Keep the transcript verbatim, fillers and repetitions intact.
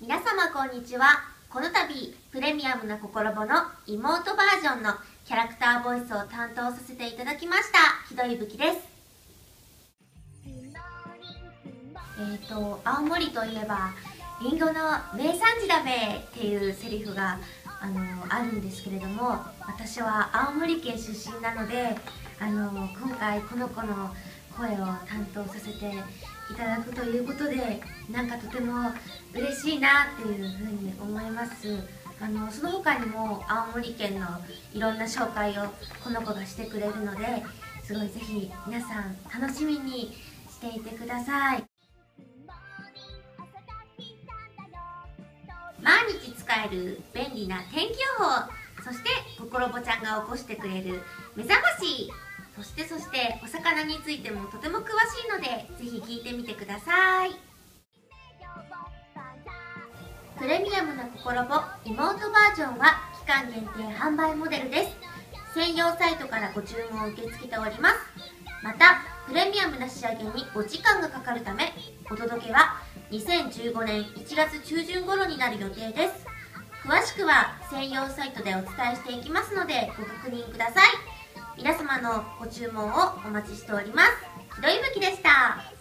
皆様こんにちは。この度プレミアムなココロボの妹バージョンのキャラクターボイスを担当させていただきましたひどいぶきです。えーと青森といえばリンゴの名産地だべっていうセリフがあのあるんですけれども、私は青森県出身なのであの今回この子の声を担当させていただくということで、なんかとても嬉しいなっていうふうに思います。あのその他にも青森県のいろんな紹介をこの子がしてくれるので、すごいぜひ皆さん楽しみにしていてください。毎日使える便利な天気予報、そしてココロボちゃんが起こしてくれる目覚まし、そしてそしてお魚についてもとても詳しいのでぜひ聞いてみてください。プレミアムなココロボ妹バージョンは期間限定販売モデルです。専用サイトからご注文を受け付けております。またプレミアムな仕上げにお時間がかかるため、お届けはにせんじゅうごねんいちがつちゅうじゅん頃になる予定です。詳しくは専用サイトでお伝えしていきますのでご確認ください。皆様のご注文をお待ちしております。ひどいぶきでした。